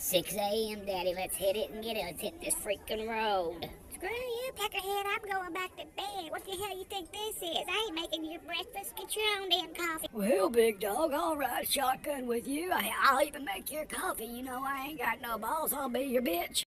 6 a.m., Daddy. Let's hit it and get it. Let's hit this freaking road. Screw you, Peckerhead. I'm going back to bed. What the hell you think this is? I ain't making you breakfast. Get your own damn coffee. Well, big dog, I'll ride shotgun with you. I'll even make your coffee. You know I ain't got no balls. I'll be your bitch.